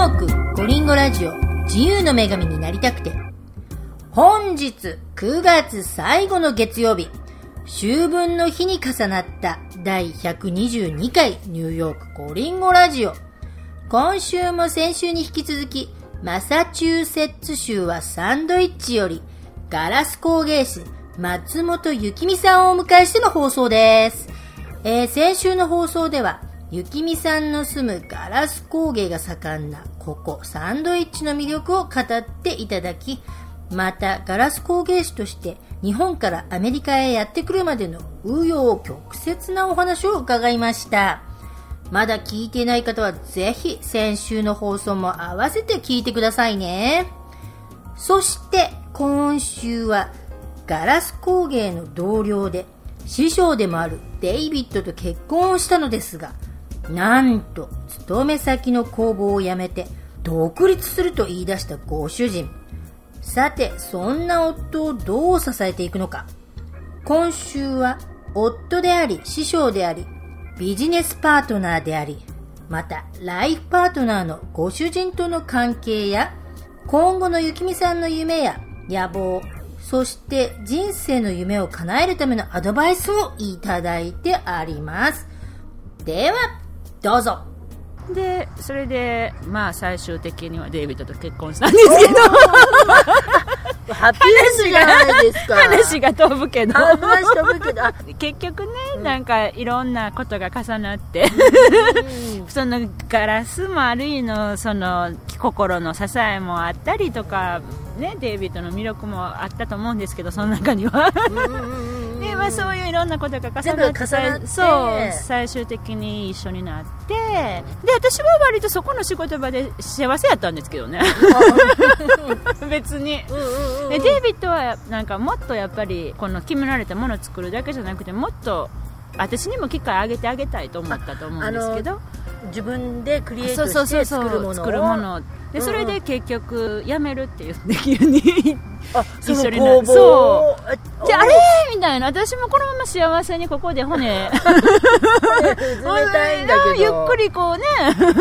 ークゴリンゴラジオ自由の女神になりたくて、本日9月最後の月曜日、秋分の日に重なった第122回ニューヨークゴリンゴラジオ。今週も先週に引き続き、マサチューセッツ州はサンドイッチよりガラス工芸士松本幸美さんをお迎えしての放送です。先週の放送では幸美さんの住むガラス工芸が盛んなここサンドイッチの魅力を語っていただき、またガラス工芸士として日本からアメリカへやってくるまでの紆余曲折なお話を伺いました。まだ聞いていない方はぜひ先週の放送も合わせて聞いてくださいね。そして今週はガラス工芸の同僚で師匠でもあるデイビッドと結婚をしたのですが、なんと勤め先の工房を辞めて独立すると言い出したご主人。さてそんな夫をどう支えていくのか、今週は夫であり師匠でありビジネスパートナーであり、またライフパートナーのご主人との関係や今後の幸美さんの夢や野望、そして人生の夢を叶えるためのアドバイスをいただいてあります。ではどうぞ。 でそれでまあ最終的にはデイビッドと結婚したんですけどハッピーエンドじゃないですか。 話が飛ぶけど結局ね、なんかいろんなことが重なってそのガラスもある意のその心の支えもあったりとかね、デイビッドの魅力もあったと思うんですけど、その中にはで、まあ、そういういろんなことが重なってそう最終的に一緒になって、で私は割とそこの仕事場で幸せやったんですけどね別にでデイビッドはなんかもっとやっぱりこの決められたものを作るだけじゃなくて、もっと私にも機会あげてあげたいと思ったと思うんですけど、 自分でクリエイトして作るもので、それで結局辞めるっていう急に一緒になる。そうじゃあれみたいな、私もこのまま幸せにここで骨冷たいんだけどゆっくりこうね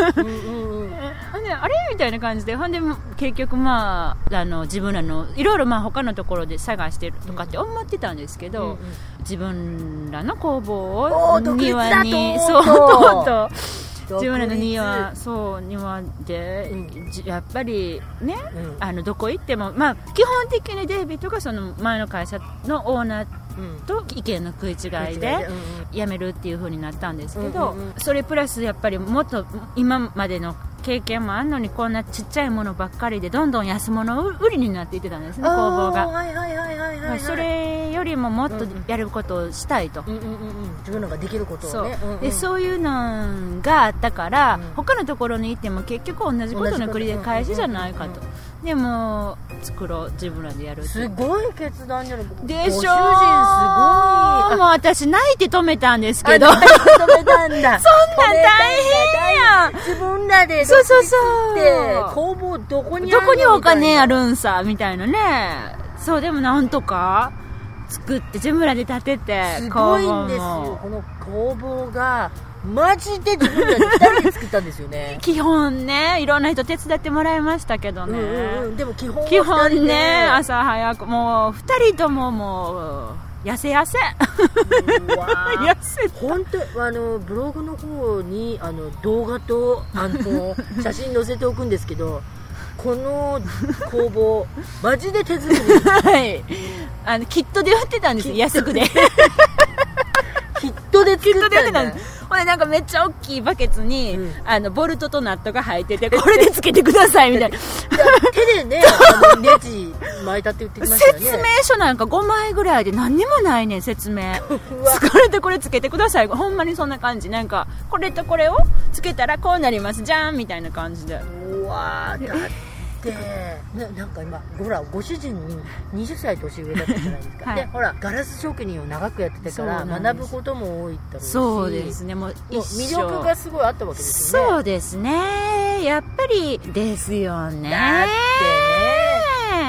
あれみたいな感じで、ほんで結局まあ自分らのいろいろまあ他のところで探してるとかって思ってたんですけど、自分らの工房を庭に自分らの庭で、やっぱりね、どこ行っても、まあ、基本的にデイビッドがその前の会社のオーナーと意見の食い違いで辞めるっていう風になったんですけど、それプラスやっぱりもっと今までの経験もあんのに、こんなちっちゃいものばっかりでどんどん安物売りになっていってたんですね、工房が。それよりももっとやることをしたいと、 自分のができることをね、 でそういうのがあったから、他のところに行っても結局同じことの繰り返しじゃないかと。でも作ろう、自分らでやるって。 すごい決断じゃないでしょ。ご主人すごい。 もう私泣いて止めたんですけど。 止めたんだ。 そんなん大変やん。 自分らでそう工房どこにお金あるんさみたいなね。そう、でもなんとか作って自分らで建てて、 すごいんですよ。この工房がマジで自分らで2人で作ったんですよね基本ね、いろんな人手伝ってもらいましたけどね、 でも基本ね、朝早くもう2人とももう痩せ痩せ本当ブログの方に動画と写真載せておくんですけどこの工房マジで手作りはい、キットで売ってたんですよ、安くでキットで作ったんだ。 ほんでなんかめっちゃ大きいバケツに、ボルトとナットが入ってて、これでつけてくださいみたいな手でねネジ巻いたって言ってきましたよね。 説明書なんか5枚ぐらいで何にもないねん、説明これとこれつけてください、ほんまにそんな感じ。なんかこれとこれをつけたらこうなりますじゃんみたいな感じで。 うわー、だってなんか今ほらご主人に20歳年上だったじゃないですか、はい、でほらガラス職人を長くやってたから学ぶことも多いだろうし、 そうですね、もう魅力がすごいあったわけですよね。 そうですね、やっぱりですよね。 だってね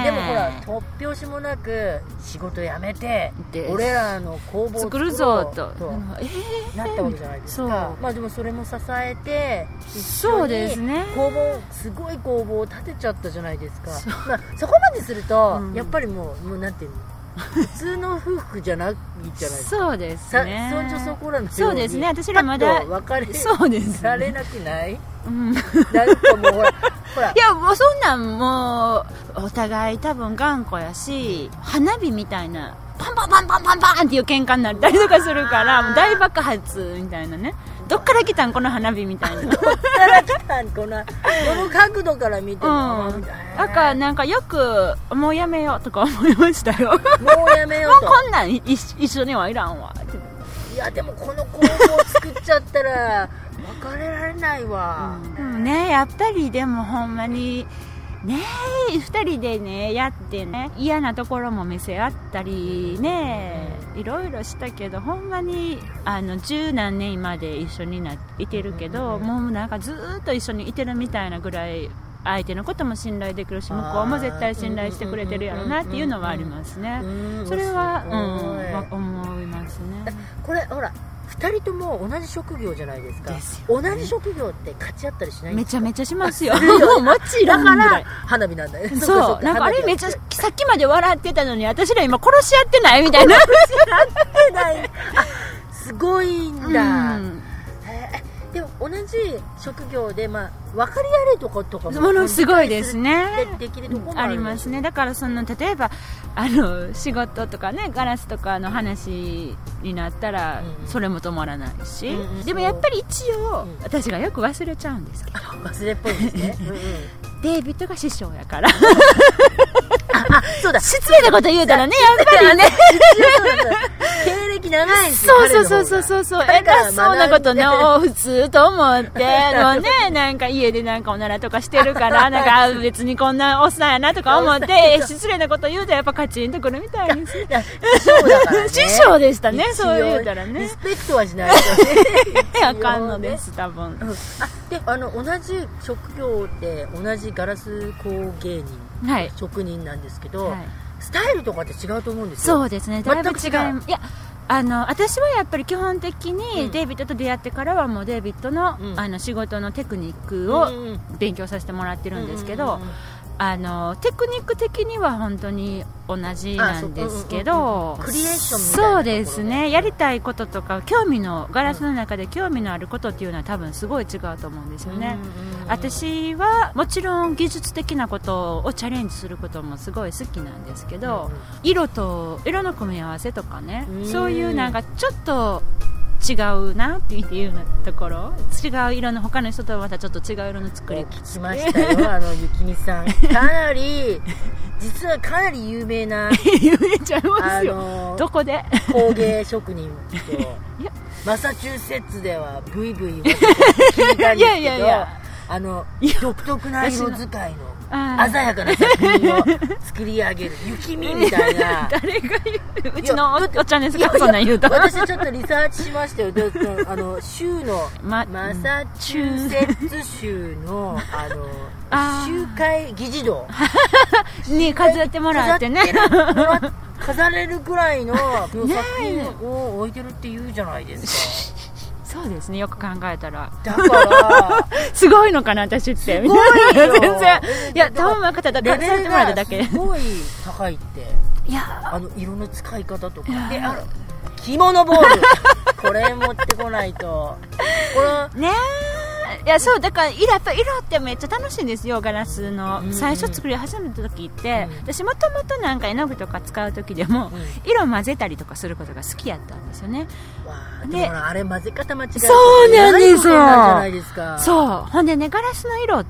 ね。 でもほら突拍子もなく仕事辞めて俺らの工房を作るぞとなったわけじゃないですか。まあでもそれも支えてそうですね、 工房すごい工房を建てちゃったじゃないですか。まあ、そこまですると、やっぱりもうなんていうの普通の夫婦じゃないじゃないですか。 そうですね。 そんじょそこらのようにそうですね。私らまだ別れられなくない？ うん、 なんかもうほらいやもうそんなんもうお互い多分頑固やし、花火みたいなパンパンパンパンパンパンっていう喧嘩になったりとかするからもう大爆発みたいなね。どっから来たんこの花火みたいな。 どっから来たんこの角度から見ても、 なんかよくもうやめようとか思いましたよ。 もうやめようと。 もうこんなん一緒にはいらんわ。 いやでもこの工房作っちゃったら別れられないわ。 ね、やっぱりでもほんまにね、2人でねやってね嫌なところも見せ合ったりね、いろいろしたけどほんまに十何年まで一緒にいてるけど、もうなんかずーっと一緒にいてるみたいなぐらい相手のことも信頼できるし、向こうも絶対信頼してくれてるやろなっていうのはありますね。それは思いますね。 これほら2人とも同じ職業じゃないですか。同じ職業って勝ち合ったりしないんですか？ めちゃめちゃしますよ。もちろん。 だから花火なんだよ。 そう、なんかあれめっちゃさっきまで笑ってたのに私ら今殺し合ってないみたいな。 殺し合ってない。すごいんだ。でも同じ職業でまあ分かり合えるとことかものすごいですね。 できるとこもありますね。だから例えば仕事とかねガラスとかの話になったらそれも止まらないし、でもやっぱり一応私がよく忘れちゃうんですけど、 忘れっぽいですね。 デイビッドが師匠やから。 そうだ、 失礼なこと言うたらね、やっぱりね。 経歴長いですよ。 そう偉そうなことね、普通と思って、なんか家でなんかおならとかしてるから、なんか別にこんなおっさんやなとか思って、失礼なこと言うとやっぱカチンとくるみたいです。師匠でしたね、そう言うたらね。 リスペクトはしないとね。 あかんのです、多分。 で、同じ職業で同じガラス工芸人、職人なんですけど、スタイルとかって違うと思うんですよ。 そうですね、だいぶ違い。いや私はやっぱり基本的にデイビッドと出会ってからはもうデイビッドの、仕事のテクニックを勉強させてもらってるんですけど、テクニック的には本当に同じなんですけど、 クリエーションみたいな。 そうですね、やりたいこととかガラスの中で興味のあることっていうのは多分すごい違うと思うんですよね。私はもちろん技術的なことをチャレンジすることもすごい好きなんですけど、色の組み合わせとかね、そういうなんかちょっと違うなっていうようなところ、違う色の他の人とはまたちょっと違う色の作り聞きましたよ。ゆきみさん実はかなり有名な有名ちゃいますよ。どこで工芸職人とマサチューセッツではブイブイ聞いたんですけど、独特な色使いの鮮やかな作品を作り上げる雪見みたいな。 誰が言う？うちのおっちゃんですか？そんなん言うと。 私ちょっとリサーチしましたよ。州のマサチューセッツ州の集会議事堂に飾ってもらってね。 飾れるくらいの作品を置いてるって言うじゃないですか。 そうですね、よく考えたら。 だからすごいのかな私って。 すごいよ。 全然。いや、たま方だけレベルがすごい高いって。 いや、 色の使い方とかで、着物ボールこれ持ってこないと。これねいやそうだからやっぱ色ってめっちゃ楽しいんですよ。ガラスの最初作り始めた時って、私もともとなんか絵の具とか使う時でも、色混ぜたりとかすることが好きやったんですよね。 であれ混ぜ方間違えそうなんですよ。 じゃないですか。 そうほんでね、ガラスの色って、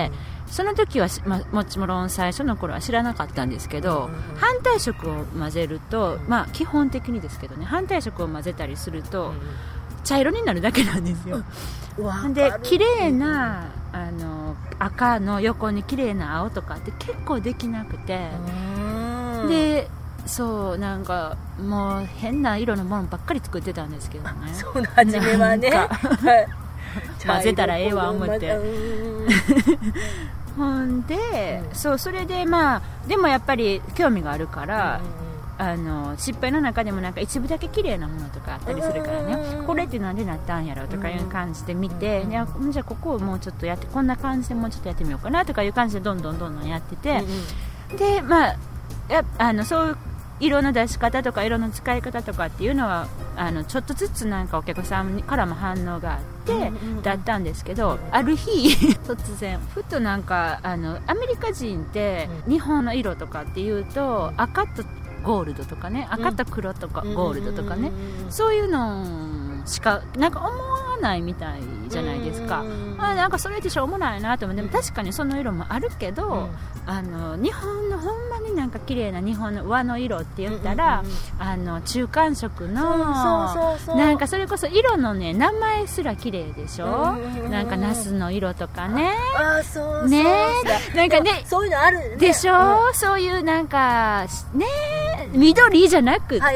その時はもちろん最初の頃は知らなかったんですけど、反対色を混ぜると、基本的にですけどね、反対色を混ぜたりすると、茶色になるだけなんですよ。で綺麗な赤の横に綺麗な青とかって結構できなくて、でそうなんかもう変な色のものばっかり作ってたんですけどね。 そう初めはね混ぜたらええわ思ってほんで、それでまあでもやっぱり興味があるから、失敗の中でもなんか一部だけ綺麗なものとかあったりするからね、これってなんでなったんやろとかいう感じで見て、じゃあここをもうちょっとやってこんな感じでもうちょっとやってみようかなとかいう感じでどんどんやってて、でまあそういう色の出し方とか色の使い方とかっていうのはちょっとずつなんかお客さんからも反応があってだったんですけど、ある日突然ふとなんかアメリカ人って日本の色とかっていうと赤とゴールドとかね、赤と黒とかゴールドとかね、そういうのしかなんか思わないみたいじゃないですか。なんかそれってしょうもないなと思って、でも確かにその色もあるけど、日本のほんまになんか綺麗な日本の和の色って言ったら、中間色のなんかそれこそ色のね名前すら綺麗でしょ、なんかナスの色とかね、ね、なんかねそういうのあるでしょ、そういうなんかね緑じゃなくて、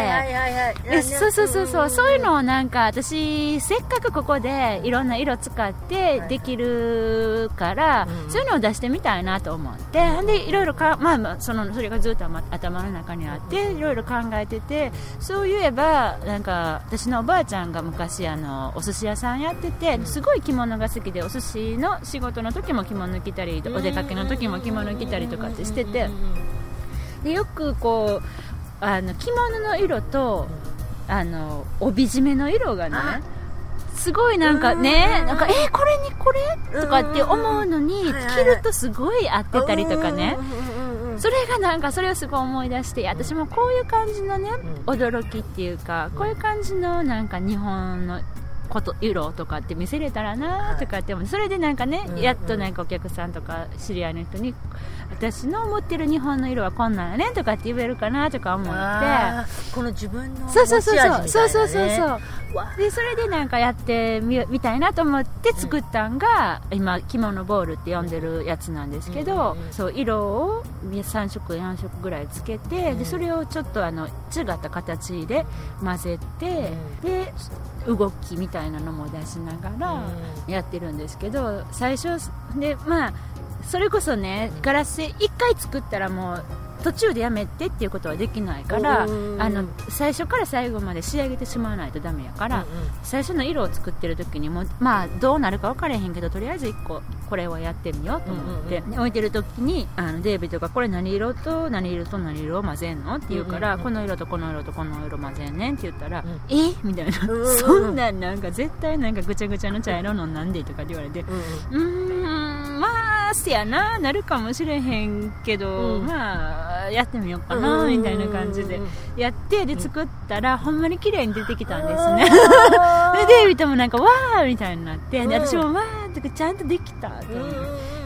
そういうのをなんか私せっかくここでいろんな色使ってできるから、そういうのを出してみたいなと思って、でいろいろそれがずっと頭の中にあっていろいろ考えてて、そういえばなんか私のおばあちゃんが昔お寿司屋さんやってて、すごい着物が好きで、お寿司の仕事の時も着物着たりお出かけの時も着物着たりとかってしてて、でよくこう着物の色と帯締めの色がねすごいなんかね、なんかこれにこれとかって思うのに着るとすごい合ってたりとかね、それがなんかそれをすごい思い出して、私もこういう感じのね驚きっていうか、こういう感じのなんか日本の色とかって見せれたらなとかって思う。それでなんかね、やっとなんかお客さんとか知り合いの人に私の持ってる日本の色はこんなんやねとかって言えるかなとか思って、 この自分の持ち味みたいなね、 そうでそれでなんかやってみたいなと思って作ったんが、今着物ボールって呼んでるやつなんですけど、そう色を3色4色ぐらいつけて、でそれをちょっと違った形で混ぜて、で動きみたいなのも出しながらやってるんですけど、最初でまあそれこそねガラス1回作ったらもう途中でやめてっていうことはできないから、最初から最後まで仕上げてしまわないとダメやから、最初の色を作ってる時にもまあどうなるか分からへんけど、とりあえず1個これはやってみようと思って、置いてる時にデイビッドがこれ何色と何色と何色を混ぜんのって言うから、この色とこの色とこの色混ぜんねんって言ったら、みたいな、そんなんか絶対なんかぐちゃぐちゃの茶色のなんでとかって言われて、まあせやなるかもしれへんけど、まあやってみようかなみたいな感じでやって、で作ったらほんまに綺麗に出てきたんですね。でデイビッドもなんかわーみたいになって、で私もわーってちゃんとできたと思って、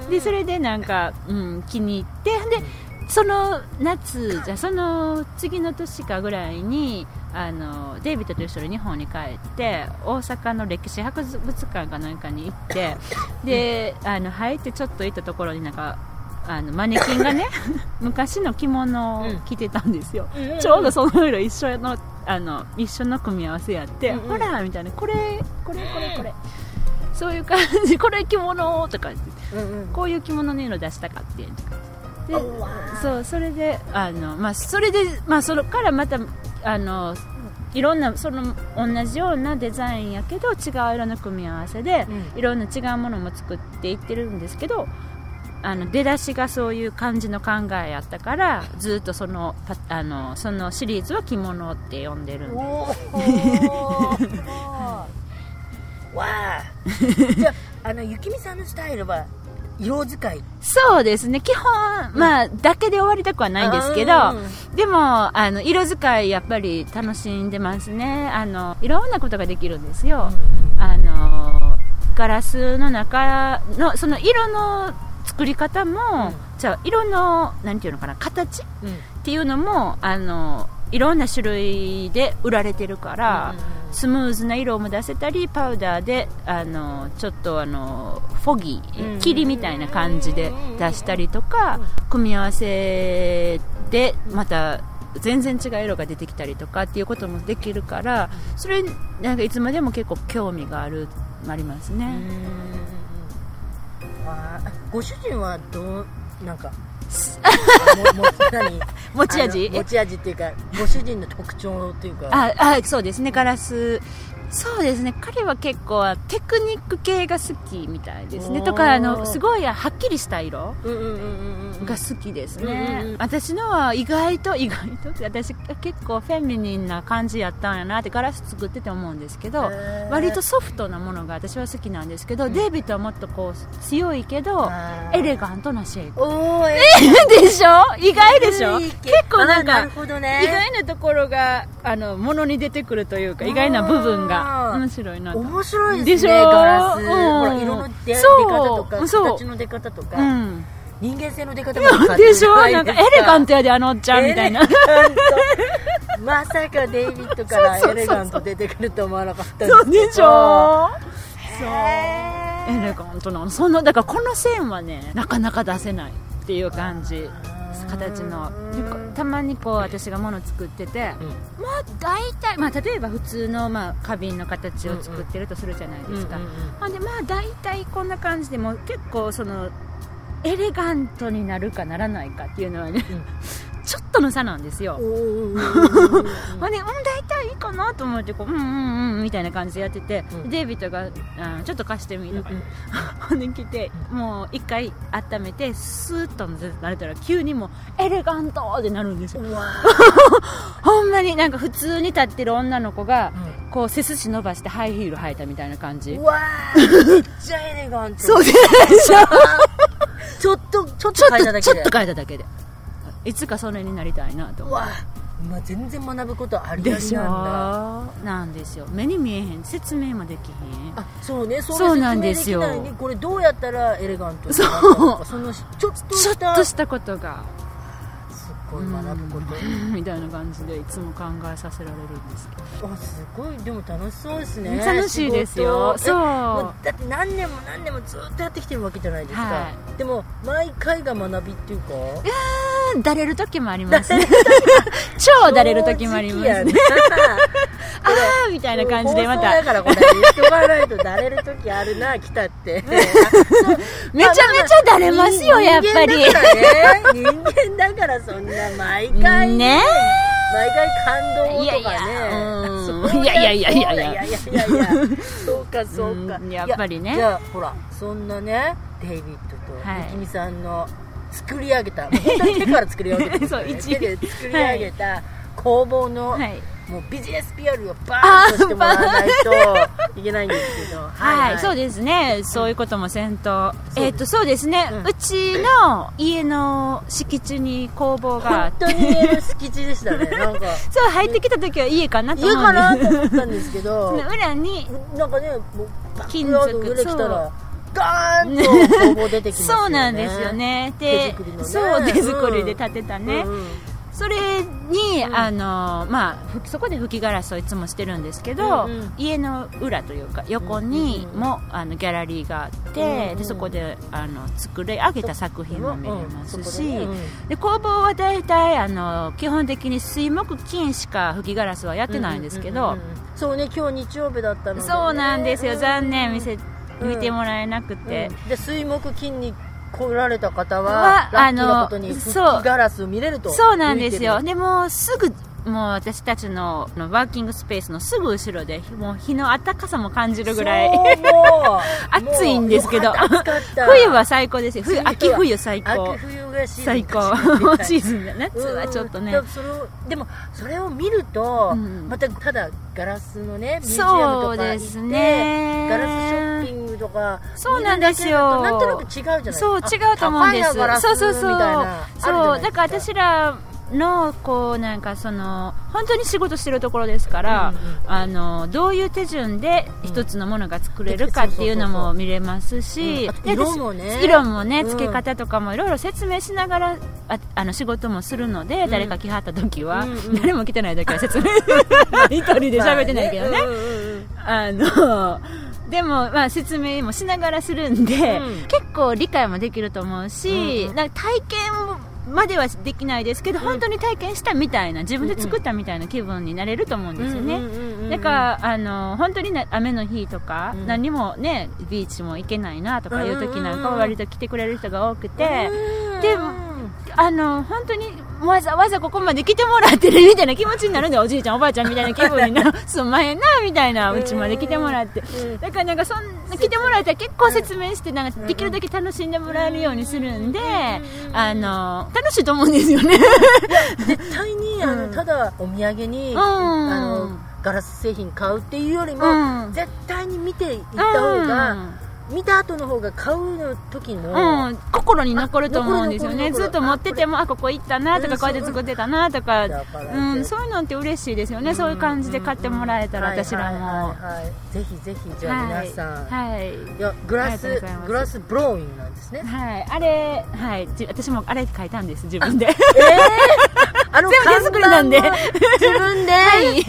でそれでなんか、気に入って、でその夏じゃその次の年かぐらいにデイビッドと一緒に日本に帰って大阪の歴史博物館かなんかに行って、で入ってちょっと行ったところになんかマネキンがね昔の着物を着てたんですよ、ちょうどその色一緒の組み合わせやって、ほらみたいな、これそういう感じ、これ着物とか言って、こういう着物の色出したかってで、それでそれからまたいろんなその同じようなデザインやけど違う色の組み合わせで、いろんな違うものも作っていってるんですけど、出だしがそういう感じの考えやったから、ずっとそのシリーズは着物って呼んでるんでわあじゃあゆきみさんのスタイルは色使い、 そうですね、基本だけで終わりたくはないんですけど、でも色使いやっぱり楽しんでますね。いろんなことができるんですよ。ガラスの中のその色の作り方も、じゃあ色のなんていうのかな、形、っていうのもいろんな種類で売られてるから、スムーズな色も出せたり、パウダーでちょっとフォギー、霧みたいな感じで出したりとか、組み合わせでまた全然違う色が出てきたりとかっていうこともできるから、それなんかいつまでも結構興味がありますね。 ご主人はなんか持ち味っていうか、ご主人の特徴というか。 そうですね、ガラス。そうですね、彼は結構テクニック系が好きみたいですね。とかすごいはっきりした色が好きですね。私のは意外と私結構フェミニンな感じやったんやなってガラス作ってて思うんですけど、割とソフトなものが私は好きなんですけど、デイビッドはもっとこう強いけどエレガントなシェイプでしょ。意外でしょ。結構なんか意外なところがものに出てくるというか、意外な部分が面白いなと。 面白いですね、ガラス。ほら、色の出方とか形の出方とか、人間性の出方も変わってるじゃないですか。 なんかエレガントやでおっちゃんみたいな。 まさかデイビッドからエレガント出てくると思わなかったんですけど。 そうでしょ。そうエレガントなだからこの線はね、なかなか出せないっていう感じ。形のたまにこう私が物作ってて、大体、例えば普通の花瓶の形を作ってるとするじゃないですか。で大体こんな感じでも結構そのエレガントになるかならないかっていうのはね、ちょっとの差なんですよ。大体いいかなと思ってこうみたいな感じでやってて、デイビッドがちょっと貸してみるほんで来て、もう一回温めてスーッとなれたら急にもうエレガントってなるんですよ。ほんまになんか普通に立ってる女の子がこう背筋伸ばしてハイヒール履いたみたいな感じ。 うわー、めっちゃエレガント。 そうでしょ。 ちょっと変えただけでいつかそれになりたいなと思う。 全然学ぶことありありなんだ。 なんですよ。目に見えへん、説明もできへん。 そうなんですよ。これどうやったらエレガントになるのか、そのちょっとしたことがすごい学ぶことみたいな感じでいつも考えさせられるんですけど。 すごい、でも楽しそうですね。 楽しいですよ。そうだって何年もずっとやってきてるわけじゃないですか。でも毎回が学びっていうか、 だれる時もありますね。超だれる時もありますね。みたいな感じでまただからこれ言っとかないとだれる時あるな、来たってめちゃめちゃだれますよ、やっぱり。 人間だからそんな毎回ね、毎回感動とかね。 いやそうか。 やっぱりね。 じゃあほら、そんなねデイビッドとゆきみさんの作り上げた、本当に手から作り上げた、手で作り上げた工房のもうビジネス PR をバーンとしてもらわないといけないんですけど。 そうですね。そういうこともせんと。そうですね。うちの家の敷地に工房があって、 本当に家の敷地でしたね。なんかそう、入ってきた時は家かなと思家かなと思ったんですけど、 その裏になんかね、 金属上で来たらガーンと工房出てきますよね。 そうなんですよね。で、手作りで建てたね。それに、そこで吹きガラスをいつもしてるんですけど、家の裏というか横にもギャラリーがあって、でそこで作り上げた作品も見れますし、で工房は大体基本的に水木金しか吹きガラスはやってないんですけど、 そうね、今日日曜日だったので、 そうなんですよ、残念見てもらえなくて、 で水木金に来られた方はラッキーなことに吹きガラスを見れると。 そうなんですよ。でもすぐもう私たちのワーキングスペースのすぐ後ろでもう日の暖かさも感じるぐらい暑いんですけど、冬は最高ですよ。秋冬最高、 秋冬が最高シーズンで、夏はちょっとね。 でもそれを見るとまたただガラスのねミュージアムとか行ってガラスショッピングとか、 そうなんですよ。 なんとなく違うじゃないですか。 そう、違うと思うんです。そうだから私らのこうなんか本当に仕事してるところですから、どういう手順で一つのものが作れるかっていうのも見れますし、色もね付け方とかもいろいろ説明しながら仕事もするので、誰か来はった時は、誰も来てない時は説明一人で喋ってないけどね、でも説明もしながらするんで、結構理解もできると思うし、なんか体験まではできないですけど、本当に体験したみたいな、自分で作ったみたいな気分になれると思うんですよね。だから本当に、ね、雨の日とか、何にもねビーチも行けないなとかいう時なんかは割と来てくれる人が多くて、で本当にわざわざここまで来てもらってるみたいな気持ちになるんで、おじいちゃんおばあちゃんみたいな気分になすんまへんなみたいな、うちまで来てもらって、だからなんか来てもらったら結構説明してなんかできるだけ楽しんでもらえるようにするんで、楽しいと思うんですよね。 絶対にただお土産にガラス製品買うっていうよりも、絶対に見ていった方が、見た後の方が買うの時の、 心に残ると思うんですよね。ずっと持ってても、ここ行ったなとか、こうやって作ってたなとか、そういうのって嬉しいですよね。そういう感じで買ってもらえたら、私らも。 ぜひぜひ、じゃあ皆さん、いやグラスブローインなんですね。 あれ、私もあれ書いたんです、自分で。 全部手作りなんで。 自分で。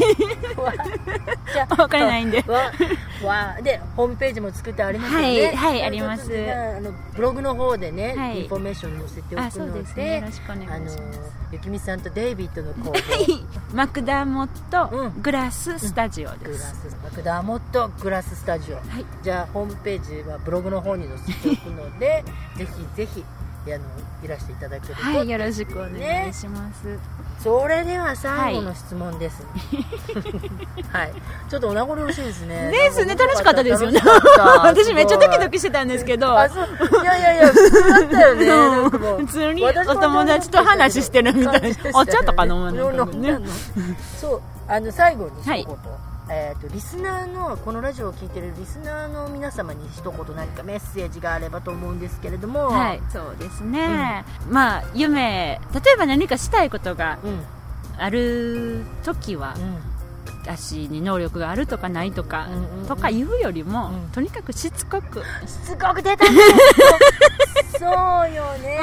わからないんで。 で、ホームページも作ってありますよね。 はい、あります。 ブログの方でね、インフォメーション載せておくので、 よろしくお願いします。 ゆきみさんとデイビッドの工房、 マクダーモットグラススタジオです。 マクダーモットグラススタジオ。じゃあホームページはブログの方に載せておくので、ぜひぜひいらしていただけると、 よろしくお願いします。 それでは最後の質問です。ちょっとお名残惜しいですね。 ですね、楽しかったですよね。私めっちゃドキドキしてたんですけど。 いや普通だったよね。 普通にお友達と話してるみたいな。お茶とか飲むのね。 そう、最後に一言。リスナーのこのラジオを聞いているリスナーの皆様に一言何かメッセージがあればと思うんですけれども。 そうですね、夢、例えば何かしたいことがある時は、私に能力があるとかないとか、とか言うよりも、とにかくしつこく出たね。そうよね。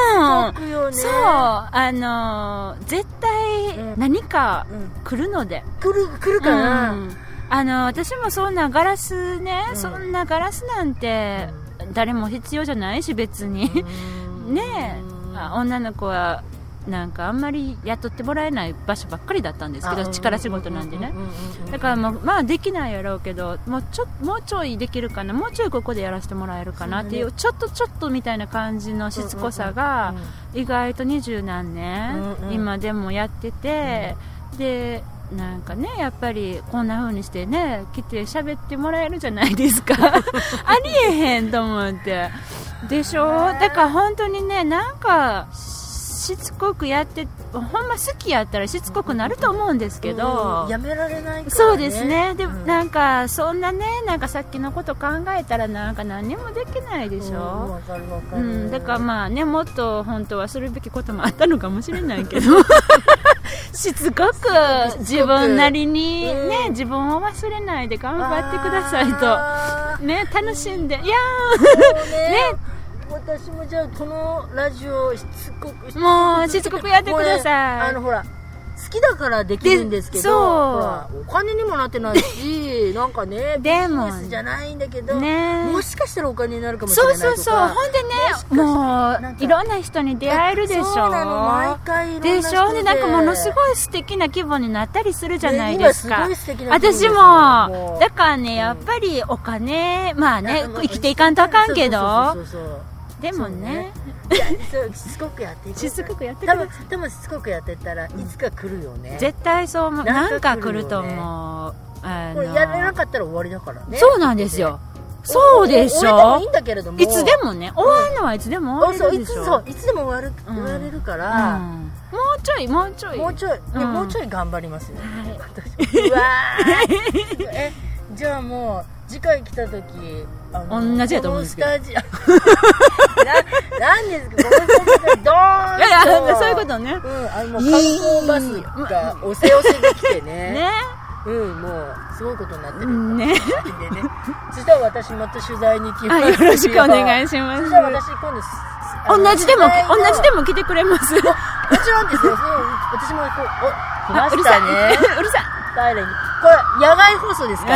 そう絶対何か来るので、 来るかな。 私もそんなガラスね、そんなガラスなんて誰も必要じゃないし、別にね、女の子はなんかあんまり雇ってもらえない場所ばっかりだったんですけど、力仕事なんでね。だからできないやろうけど、もうちょいできるかな、もうちょいここでやらせてもらえるかなっていう、ちょっとみたいな感じのしつこさが意外と20何年今でもやってて、でなんかね、やっぱりこんな風にしてね来て喋ってもらえるじゃないですか。ありえへんと思ってでしょ。だから本当にね、なんかしつこくやって、ほんま好きやったらしつこくなると思うんですけど、 やめられないからね。 そうですね。でもなんかそんなね、なんかさっきのこと考えたらなんか何にもできないでしょ。 わかる。 だからもっと本当はするべきこともあったのかもしれないけどしつこく自分なりにね、自分を忘れないで頑張ってくださいとね、楽しんで、いやーね。 私もじゃあこのラジオしつこくやってください。 ほら好きだからできるんですけど、ほらお金にもなってないし、なんかね、ビジネスじゃないんだけど、もしかしたらお金になるかもしれないとか。 そうほんでね、もういろんな人に出会えるでしょ。 そうなの、毎回いろんな人でしょ。でなんかものすごい素敵な気分になったりするじゃないですか。私もだからね、やっぱりお金、生きていかんとあかんけど、でもね、 しつこくやってしつこくやってでもしつこくやってたらいつか来るよね。 絶対そう思う。なんか来ると思う。 これやれなかったら終わりだからね。 そうなんですよ。そうでしょ。 いいんだけれども、 いつでもね、終わるのはいつでも終われるでしょ。 そういつでも終われるから、 もうちょい頑張りますよ。うわーじゃあもう次回来た時同じやと思うんですけど、 なんですか、このスタジオドーンと、 いやそういうことね。 もう観光バスがおせできてね。もうすごいことになってるね。そしたら私また取材に来ます。 よろしくお願いします。 そしたら私今度同じでも来てくれます。もちろんですよ。私も来ましたね。 うるさい。 これ野外放送ですから。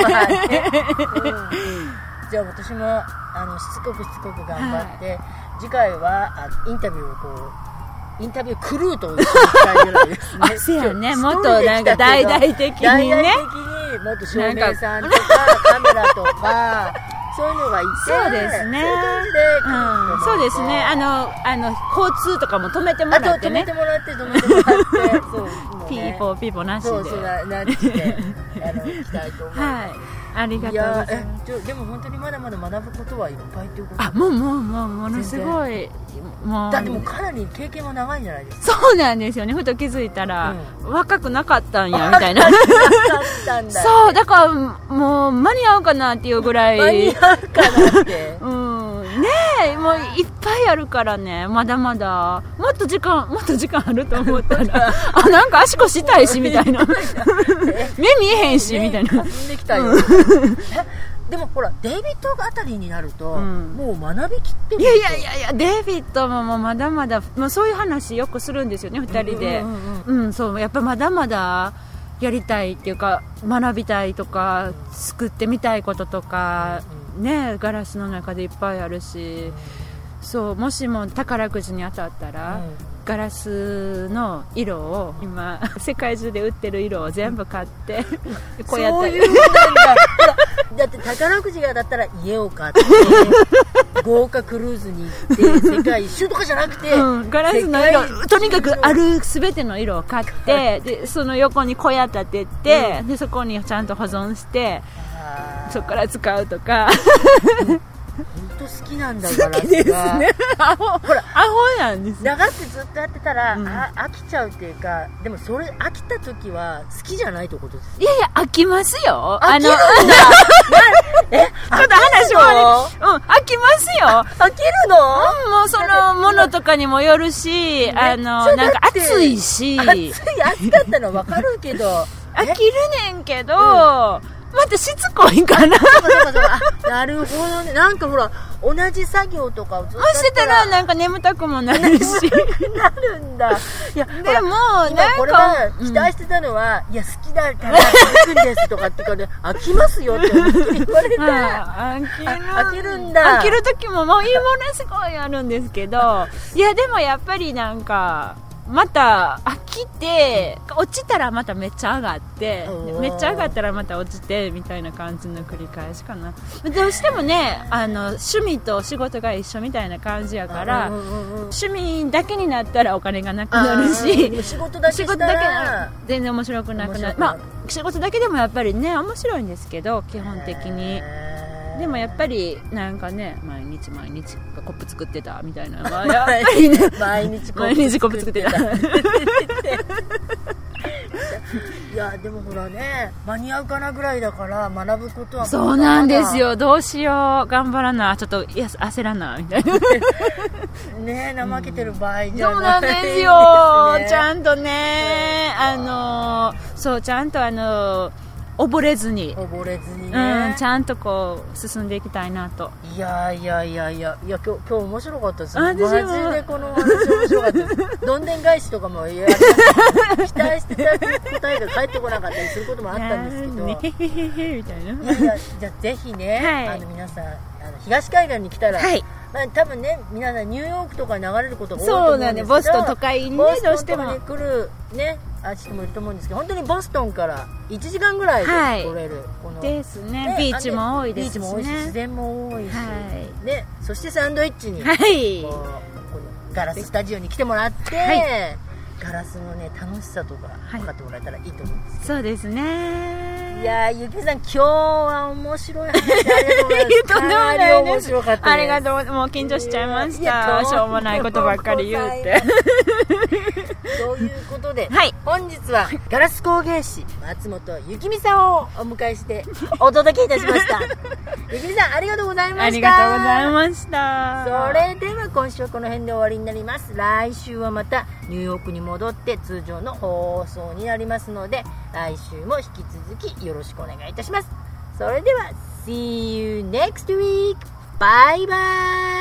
じゃあ私もしつこく頑張って、次回はインタビューをインタビュークルーと言いたいぐらいですね。 あ、そうやね。もっとなんか大々的にね。 大々的にもっと照明さんとかカメラとかそういうのがいて、 そうですね。そうですね。交通とかも止めてもらってね。 止めてもらってそう、 ピーポーなしで。 そうなしで行きたいと思います。はい。 ありがとうございます。 でも本当にまだまだ学ぶことはいっぱいということ。 ものすごい。 だってもうかなり経験は長いんじゃないですか。 そうなんですよね。ふと気づいたら、若くなかったんやみたいな。そうだからもう間に合うかなっていうぐらい。 間に合うかなって。 ねえ、もういっぱいあるからね、まだまだもっと時間あると思ったらなんか足腰痛いしみたいな目見えへんしみたいな。 できたよ。でもほらデイビッドあたりになると、もう学びきってる。 いやデイビッドもまだまだ、そういう話よくするんですよね、2人で。そうやっぱまだまだやりたいっていうか学びたいとか、作ってみたいこととか、ね、ガラスの中でいっぱいあるし、そうもしも宝くじに当たったら、ガラスの色を今世界中で売ってる色を全部買ってこうやってそういうなんだって宝くじが当たったら家を買って豪華クルーズに行って世界一周とかじゃなくて、 ガラスの色とにかくある全ての色を買ってでその横に小屋立てて、でそこにちゃんと保存してそこから使うとか本当好きなんだガラスが。好きですね。 ほらアホなんです。 長くずっとやってたら、飽きちゃうっていうか、でもそれ飽きた時は好きじゃないってことです。 いや飽きますよ。 飽きるんだ。 ちょっと話も飽きますよ。 飽きるの？ もうそのものとかにもよるし、なんか暑いし。 暑かったの分かるけど。 飽きるねんけど。またしつこいかな。 なるほどね。なんかほら同じ作業とかをずっとしてたらなんか眠たくもなるしなるんだ。いやでもなんこれは期待してたのは、いや好きだから続くんですとかってから飽きますよって言われたら飽きるんだ。 飽きる時ももういいものすごいあるんですけど、いやでもやっぱりなんかまた飽きて落ちたらまためっちゃ上がってめっちゃ上がったらまた落ちてみたいな感じの繰り返しかな。どうしてもね趣味と仕事が一緒みたいな感じやから、趣味だけになったらお金がなくなるし、 仕事だけしたら全然面白くなくなる。仕事だけでもやっぱりね面白いんですけど基本的に。でもやっぱりなんかね毎日コップ作ってたみたいなのはやっぱりね毎日コップ作ってたいやでもほらね間に合うかなぐらいだから学ぶことはそうなんですよ。どうしよう頑張らなちょっと焦らなみたいなね怠けてる場合じゃない、 そうなんですよちゃんとねそうちゃんと溺れずにね、ちゃんとこう進んでいきたいなと。 いや今日面白かったです。マジでこの話面白かったですどんでん返しとかもやりました。期待してた答えが返ってこなかったりすることもあったんですけど、 みたいな。 じゃあぜひね、皆さん東海岸に来たら、多分ね皆さんニューヨークとかに流れることが多いと思うんですけど、 ボストン都会にねどうしても来るね人もいると思うんですけど、本当にボストンから1時間ぐらいで来れる、このですね。ビーチも多いですしね。 ビーチも多いし自然も多いし、ね、そしてサンドイッチに、このガラススタジオに来てもらって、ガラスのね楽しさとか分かってもらえたらいいと思うんですけど。 そうですね。 いやゆきさん今日は面白い話ありがとうございます。かなり面白かったです。 ありがとう。もう緊張しちゃいました。しょうもないことばっかり言うて。 ということで、本日はガラス工芸士松本ゆきみさんをお迎えしてお届けいたしました。ゆきみさんありがとうございました。 ありがとうございました。 それでは今週はこの辺で終わりになります。来週はまたニューヨークに戻って通常の放送になりますので、来週も引き続きよろしくお願いいたします。それでは See you next week. Bye bye.